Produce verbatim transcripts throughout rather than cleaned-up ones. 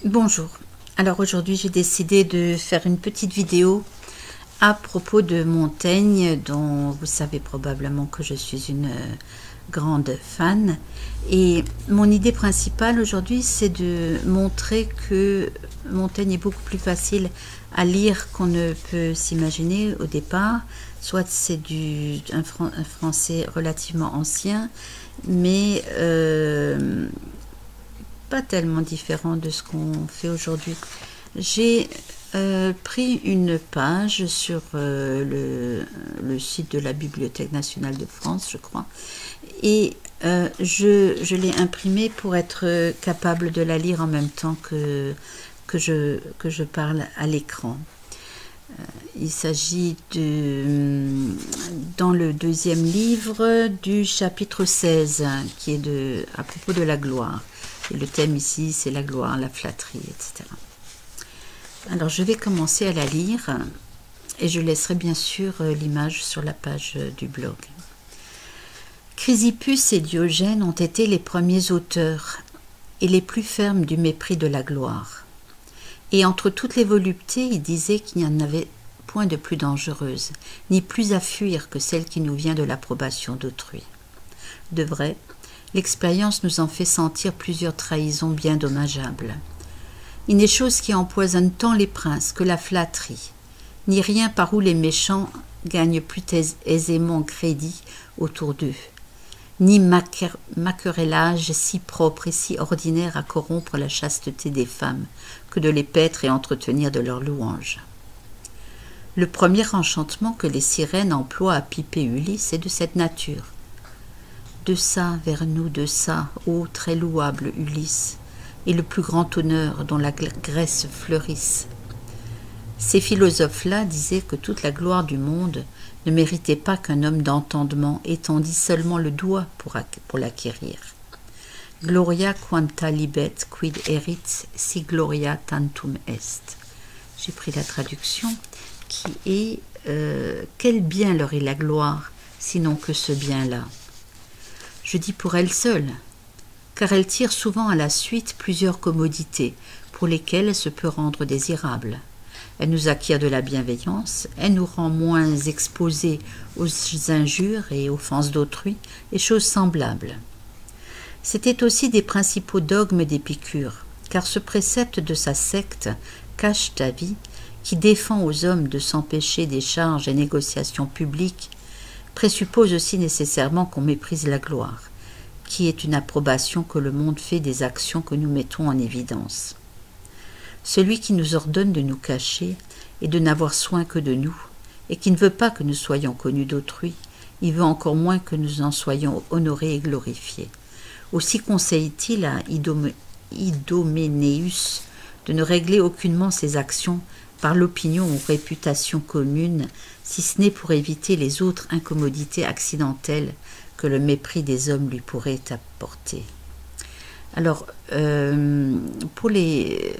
Bonjour, alors aujourd'hui j'ai décidé de faire une petite vidéo à propos de Montaigne, dont vous savez probablement que je suis une grande fan. Et mon idée principale aujourd'hui, c'est de montrer que Montaigne est beaucoup plus facile à lire qu'on ne peut s'imaginer au départ. Soit c'est du un, fran un français relativement ancien, mais euh, pas tellement différent de ce qu'on fait aujourd'hui. J'ai euh, pris une page sur euh, le, le site de la Bibliothèque nationale de France, je crois, et euh, je, je l'ai imprimée pour être capable de la lire en même temps que, que, je, que je parle à l'écran. Euh, il s'agit de, dans le deuxième livre, du chapitre seize, qui est de, à propos de la gloire. Et le thème ici, c'est la gloire, la flatterie, et cetera. Alors, je vais commencer à la lire et je laisserai bien sûr l'image sur la page du blog. Chrysippus et Diogène ont été les premiers auteurs et les plus fermes du mépris de la gloire. Et entre toutes les voluptés, ils disaient qu'il n'y en avait point de plus dangereuse, ni plus à fuir que celle qui nous vient de l'approbation d'autrui. De vrai, l'expérience nous en fait sentir plusieurs trahisons bien dommageables. Il n'est chose qui empoisonne tant les princes que la flatterie, ni rien par où les méchants gagnent plus aisément crédit autour d'eux, ni maquerellage si propre et si ordinaire à corrompre la chasteté des femmes que de les paître et entretenir de leurs louanges. Le premier enchantement que les sirènes emploient à piper Ulysse est de cette nature. De ça vers nous, de ça, ô très louable Ulysse, et le plus grand honneur dont la Grèce fleurisse. Ces philosophes-là disaient que toute la gloire du monde ne méritait pas qu'un homme d'entendement étendît seulement le doigt pour, pour l'acquérir. Gloria quanta libet quid erit si gloria tantum est. J'ai pris la traduction qui est euh, quel bien leur est la gloire, sinon que ce bien-là. Je dis pour elle seule, car elle tire souvent à la suite plusieurs commodités pour lesquelles elle se peut rendre désirable. Elle nous acquiert de la bienveillance, elle nous rend moins exposés aux injures et offenses d'autrui, et choses semblables. C'était aussi des principaux dogmes d'Épicure, car ce précepte de sa secte, cache ta vie, qui défend aux hommes de s'empêcher des charges et négociations publiques, présuppose aussi nécessairement qu'on méprise la gloire, qui est une approbation que le monde fait des actions que nous mettons en évidence. Celui qui nous ordonne de nous cacher et de n'avoir soin que de nous, et qui ne veut pas que nous soyons connus d'autrui, il veut encore moins que nous en soyons honorés et glorifiés. Aussi conseille-t-il à Idoménéus de ne régler aucunement ses actions par l'opinion ou réputation commune, si ce n'est pour éviter les autres incommodités accidentelles que le mépris des hommes lui pourrait apporter. Alors, euh, pour les...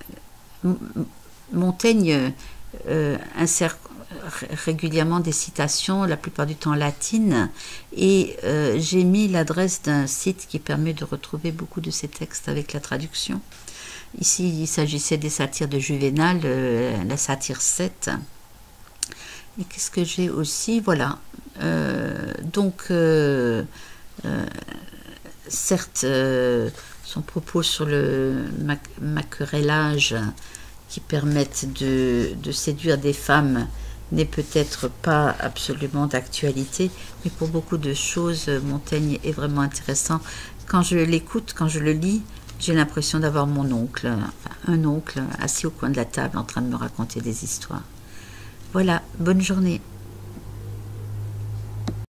Montaigne euh, insère régulièrement des citations, la plupart du temps latines, et euh, j'ai mis l'adresse d'un site qui permet de retrouver beaucoup de ces textes avec la traduction. Ici, il s'agissait des satires de Juvénal, euh, la satire sept. Et qu'est-ce que j'ai aussi? Voilà. Euh, donc, euh, euh, certes, euh, son propos sur le maquerellage qui permettent de, de séduire des femmes n'est peut-être pas absolument d'actualité, mais pour beaucoup de choses, Montaigne est vraiment intéressant. Quand je l'écoute, quand je le lis, j'ai l'impression d'avoir mon oncle, enfin, un oncle assis au coin de la table en train de me raconter des histoires. Voilà, bonne journée.